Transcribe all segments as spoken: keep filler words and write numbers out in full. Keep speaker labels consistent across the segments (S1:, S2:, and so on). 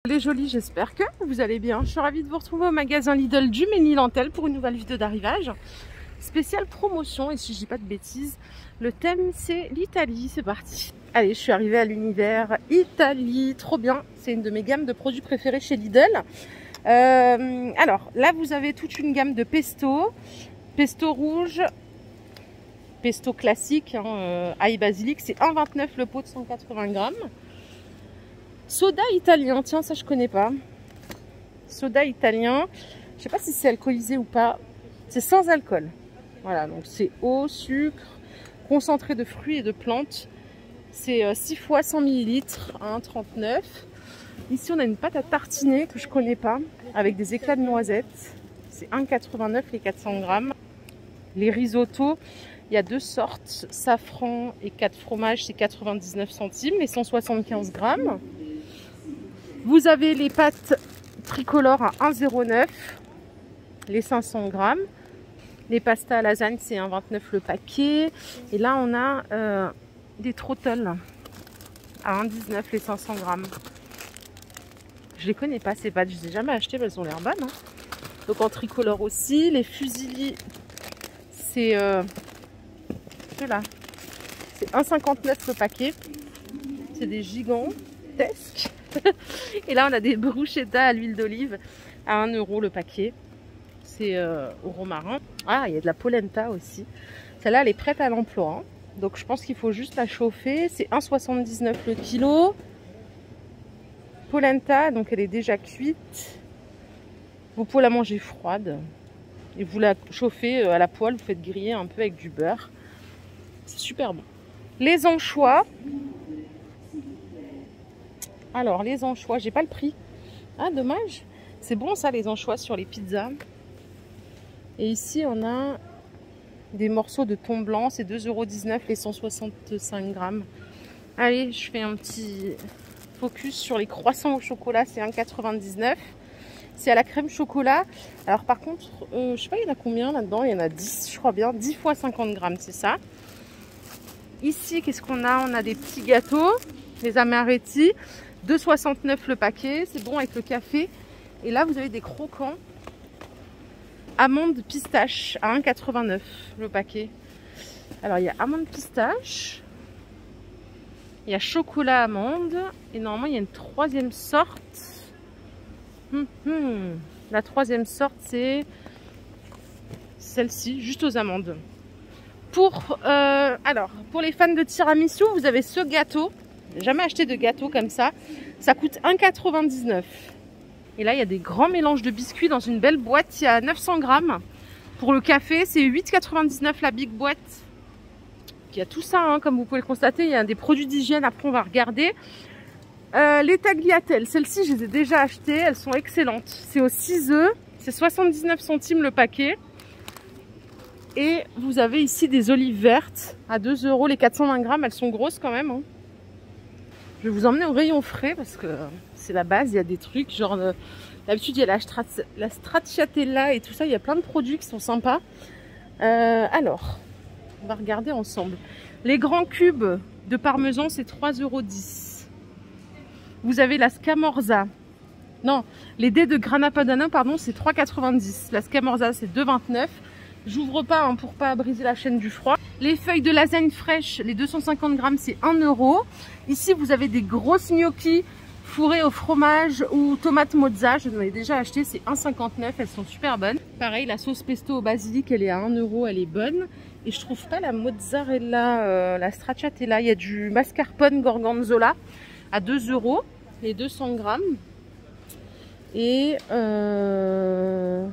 S1: Les jolis, j'espère que vous allez bien. Je suis ravie de vous retrouver au magasin Lidl du Ménil-Antelle pour une nouvelle vidéo d'arrivage. Spéciale promotion, et si je dis pas de bêtises, le thème c'est l'Italie, c'est parti. Allez, je suis arrivée à l'univers Italie, trop bien. C'est une de mes gammes de produits préférés chez Lidl. Euh, alors, là vous avez toute une gamme de pesto. Pesto rouge, pesto classique, hein, euh, ail basilic, c'est un virgule vingt-neuf le pot de cent quatre-vingts grammes. Soda italien, tiens, ça je connais pas. Soda italien, je sais pas si c'est alcoolisé ou pas. C'est sans alcool. Voilà, donc c'est eau, sucre, concentré de fruits et de plantes. C'est euh, six fois cent millilitres à un virgule trente-neuf. Ici, on a une pâte à tartiner que je connais pas, avec des éclats de noisettes. C'est un virgule quatre-vingt-neuf les quatre cents grammes. Les risottos, il y a deux sortes, safran et quatre fromages, c'est quatre-vingt-dix-neuf centimes, les cent soixante-quinze grammes. Vous avez les pâtes tricolores à un virgule zéro neuf, les cinq cents grammes. Les pastas à lasagne, c'est un virgule vingt-neuf le paquet. Et là, on a euh, des trottles à un virgule dix-neuf les cinq cents grammes. Je les connais pas, ces pâtes. Je les ai jamais achetées, mais elles ont l'air bonnes. Hein. Donc en tricolore aussi. Les fusilli, c'est euh, là. C'est un virgule cinquante-neuf le paquet. C'est des gigantesques. Et là, on a des bruschetta à l'huile d'olive à un euro le paquet. C'est euh, au romarin. Ah, il y a de la polenta aussi. Celle-là, elle est prête à l'emploi. Hein. Donc, je pense qu'il faut juste la chauffer. C'est un virgule soixante-dix-neuf le kilo. Polenta, donc elle est déjà cuite. Vous pouvez la manger froide. Et vous la chauffez à la poêle. Vous faites griller un peu avec du beurre. C'est super bon. Les anchois. Alors, les anchois, j'ai pas le prix. Ah, dommage. C'est bon ça, les anchois sur les pizzas. Et ici, on a des morceaux de thon blanc. C'est deux euros dix-neuf les cent soixante-cinq grammes. Allez, je fais un petit focus sur les croissants au chocolat. C'est un virgule quatre-vingt-dix-neuf. C'est à la crème chocolat. Alors par contre, euh, je sais pas, il y en a combien là-dedans? Il y en a dix, je crois bien. dix fois cinquante grammes, c'est ça. Ici, qu'est-ce qu'on a? On a des petits gâteaux. Les amaretti. deux virgule soixante-neuf le paquet, c'est bon avec le café. Et là, vous avez des croquants amandes pistache à un virgule quatre-vingt-neuf le paquet. Alors, il y a amandes pistache, il y a chocolat amande, et normalement, il y a une troisième sorte. Hum, hum. La troisième sorte, c'est celle-ci, juste aux amandes. Pour, euh, alors, pour les fans de tiramisu, vous avez ce gâteau. Jamais acheté de gâteau comme ça. Ça coûte un virgule quatre-vingt-dix-neuf. Et là, il y a des grands mélanges de biscuits dans une belle boîte. Il y a neuf cents grammes. Pour le café, c'est huit virgule quatre-vingt-dix-neuf la big boîte. Il y a tout ça, hein, comme vous pouvez le constater. Il y a des produits d'hygiène. Après, on va regarder. Euh, les tagliatelles, celles-ci, je les ai déjà achetées. Elles sont excellentes. C'est au six œufs. C'est soixante-dix-neuf centimes le paquet. Et vous avez ici des olives vertes à deux euros les quatre cent vingt grammes. Elles sont grosses quand même. Hein. Je vais vous emmener au rayon frais parce que c'est la base. Il y a des trucs genre euh, d'habitude il y a la, strat, la stracciatella et tout ça. Il y a plein de produits qui sont sympas. Euh, alors, on va regarder ensemble. Les grands cubes de parmesan, c'est trois euros dix. Vous avez la scamorza. Non, les dés de grana padano, pardon, c'est trois quatre-vingt-dix. La scamorza, c'est deux vingt-neuf. J'ouvre pas hein, pour pas briser la chaîne du froid. Les feuilles de lasagne fraîches, les deux cent cinquante grammes, c'est un euro. Ici, vous avez des grosses gnocchis fourrés au fromage ou tomate mozza. Je vous en ai déjà acheté, c'est un virgule cinquante-neuf. Elles sont super bonnes. Pareil, la sauce pesto au basilic, elle est à un euro, elle est bonne. Et je trouve pas la mozzarella, euh, la stracciatella. Il y a du mascarpone gorgonzola à deux euros, les deux cents grammes. Et... Euh...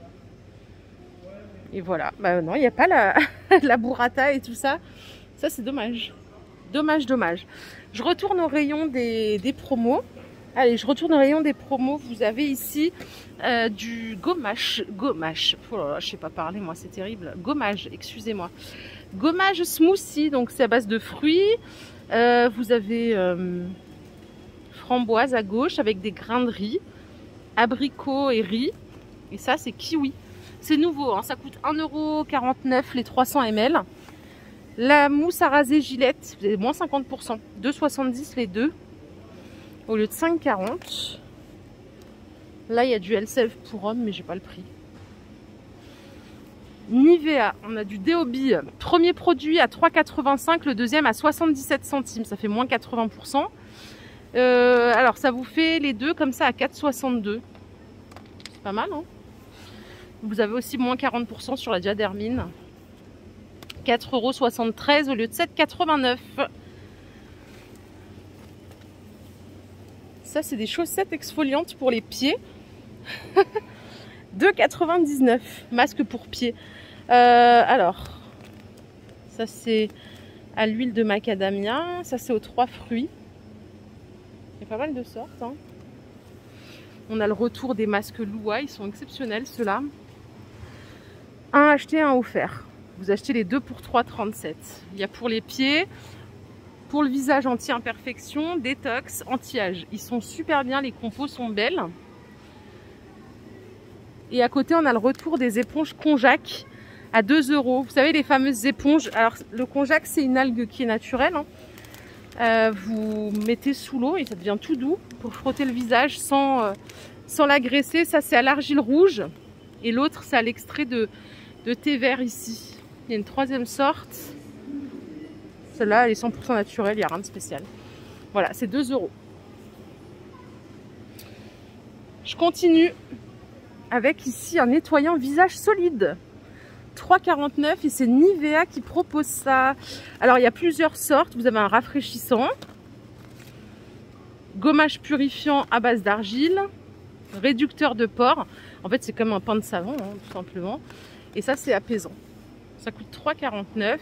S1: Et voilà, bah non, il n'y a pas la, la burrata et tout ça. Ça, c'est dommage. Dommage, dommage. Je retourne au rayon des, des promos. Allez, je retourne au rayon des promos. Vous avez ici euh, du gommage. Gommage. Oh là là, je sais pas parler, moi, c'est terrible. Gommage, excusez-moi. Gommage smoothie, donc c'est à base de fruits. Euh, vous avez euh, framboise à gauche avec des grains de riz, abricots et riz. Et ça, c'est kiwi. C'est nouveau, hein, ça coûte un euro quarante-neuf les trois cents millilitres. La mousse à raser Gillette, vous avez moins cinquante pour cent, deux soixante-dix les deux, au lieu de cinq quarante. Là, il y a du Elseve pour hommes, mais j'ai pas le prix. Nivea, on a du Deobi, premier produit à trois quatre-vingt-cinq, le deuxième à soixante-dix-sept centimes, ça fait moins quatre-vingts pour cent. Euh, alors ça vous fait les deux comme ça à quatre soixante-deux. C'est pas mal, hein. Vous avez aussi moins quarante pour cent sur la Diadermine. quatre euros soixante-treize au lieu de sept quatre-vingt-neuf. Ça, c'est des chaussettes exfoliantes pour les pieds. deux quatre-vingt-dix-neuf. Masque pour pieds. Euh, alors, ça c'est à l'huile de macadamia. Ça c'est aux trois fruits. Il y a pas mal de sortes, hein. On a le retour des masques Loua. Ils sont exceptionnels ceux-là. Un acheté, un offert. Vous achetez les deux pour trois trente-sept. Il y a pour les pieds, pour le visage anti-imperfection, détox, anti-âge. Ils sont super bien, les compos sont belles. Et à côté, on a le retour des éponges Konjac à deux euros. Vous savez, les fameuses éponges. Alors, le Konjac, c'est une algue qui est naturelle, hein. Euh, vous mettez sous l'eau et ça devient tout doux pour frotter le visage sans, euh, sans l'agresser. Ça, c'est à l'argile rouge. Et l'autre, c'est à l'extrait de, de thé vert ici. Il y a une troisième sorte. Celle-là, elle est cent pour cent naturelle, il n'y a rien de spécial. Voilà, c'est deux euros. Je continue avec ici un nettoyant visage solide. trois quarante-neuf et c'est Nivea qui propose ça. Alors, il y a plusieurs sortes. Vous avez un rafraîchissant, gommage purifiant à base d'argile, réducteur de pores. En fait, c'est comme un pain de savon, hein, tout simplement. Et ça, c'est apaisant. Ça coûte trois quarante-neuf.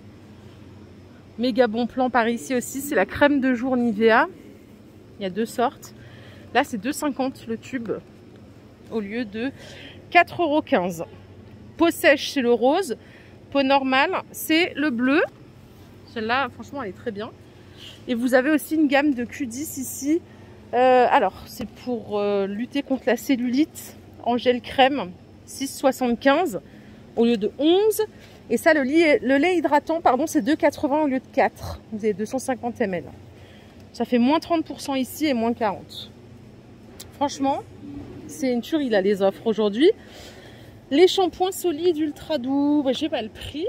S1: Méga bon plan par ici aussi, c'est la crème de jour Nivea. Il y a deux sortes. Là, c'est deux cinquante le tube au lieu de quatre euros quinze. Peau sèche, c'est le rose. Peau normale, c'est le bleu. Celle-là, franchement, elle est très bien. Et vous avez aussi une gamme de Q dix ici. Euh, alors, c'est pour euh, lutter contre la cellulite en gel crème, six soixante-quinze au lieu de onze. Et ça, le lait, le lait hydratant, pardon, c'est deux quatre-vingts au lieu de quatre. Vous avez deux cent cinquante millilitres. Ça fait moins trente pour cent ici et moins quarante. Franchement, c'est une tuerie là, les offres aujourd'hui. Les shampoings solides ultra doux, j'ai pas le prix.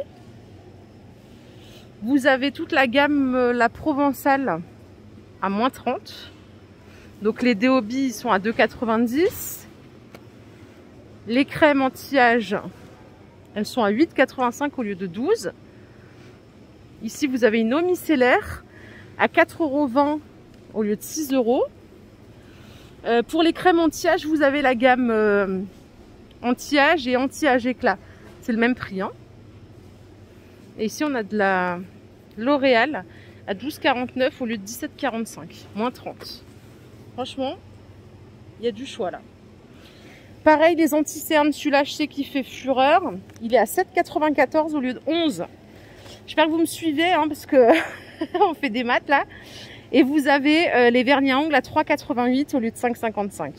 S1: Vous avez toute la gamme euh, la Provençale à moins trente. Donc les Deobi sont à deux quatre-vingt-dix. Les crèmes anti-âge, elles sont à huit quatre-vingt-cinq au lieu de douze. Ici, vous avez une eau micellaire à quatre euros vingt au lieu de six euros. Euh, pour les crèmes anti-âge, vous avez la gamme euh, anti-âge et anti-âge éclat. C'est le même prix, hein. Et ici, on a de la L'Oréal à douze quarante-neuf au lieu de dix-sept quarante-cinq. Moins trente. Franchement, il y a du choix là. Pareil, les anti-cernes, celui-là, je sais qu'il fait fureur. Il est à sept quatre-vingt-quatorze au lieu de onze. J'espère que vous me suivez, hein, parce que on fait des maths là. Et vous avez euh, les vernis à ongles à trois quatre-vingt-huit au lieu de cinq cinquante-cinq.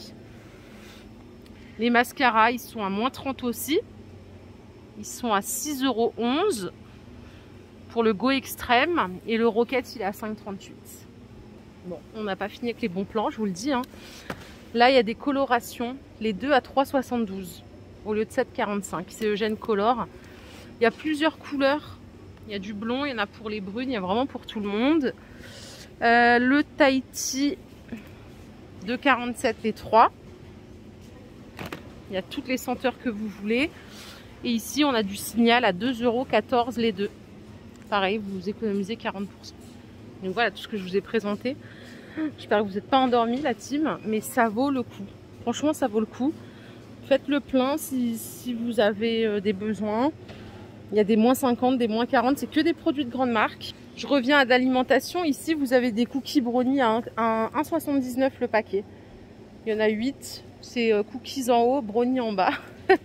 S1: Les mascaras, ils sont à moins trente aussi. Ils sont à six euros onze pour le Go Extrême. Et le Rocket, il est à cinq trente-huit. Bon, on n'a pas fini avec les bons plans, je vous le dis, hein. Là, il y a des colorations, les deux à trois soixante-douze au lieu de sept quarante-cinq. C'est Eugène Color. Il y a plusieurs couleurs. Il y a du blond, il y en a pour les brunes, il y a vraiment pour tout le monde. Euh, le Tahiti, deux quarante-sept les trois. Il y a toutes les senteurs que vous voulez. Et ici, on a du Signal à deux euros quatorze les deux. Pareil, vous économisez quarante pour cent. Donc voilà tout ce que je vous ai présenté. J'espère que vous n'êtes pas endormis la team, mais ça vaut le coup. Franchement, ça vaut le coup. Faites le plein si, si vous avez euh, des besoins. Il y a des moins cinquante, des moins quarante. C'est que des produits de grande marque. Je reviens à l'alimentation. Ici, vous avez des cookies brownies à un virgule soixante-dix-neuf le paquet. Il y en a huit. C'est euh, cookies en haut, brownies en bas.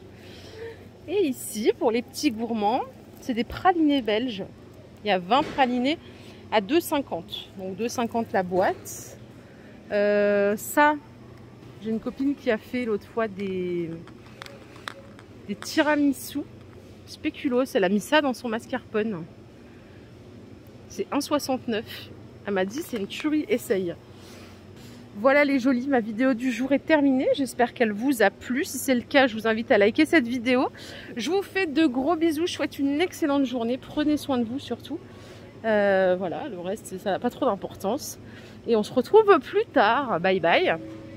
S1: Et ici, pour les petits gourmands, c'est des pralinés belges. Il y a vingt pralinés à deux cinquante. Donc deux cinquante la boîte. Euh, ça, j'ai une copine qui a fait l'autre fois des, des tiramisu spéculoos. Elle a mis ça dans son mascarpone. C'est un virgule soixante-neuf. Elle m'a dit c'est une tuerie, essaye. Voilà les jolis, ma vidéo du jour est terminée. J'espère qu'elle vous a plu. Si c'est le cas, je vous invite à liker cette vidéo. Je vous fais de gros bisous. Je souhaite une excellente journée. Prenez soin de vous surtout. Euh, voilà, le reste, ça n'a pas trop d'importance. Et on se retrouve plus tard. Bye bye.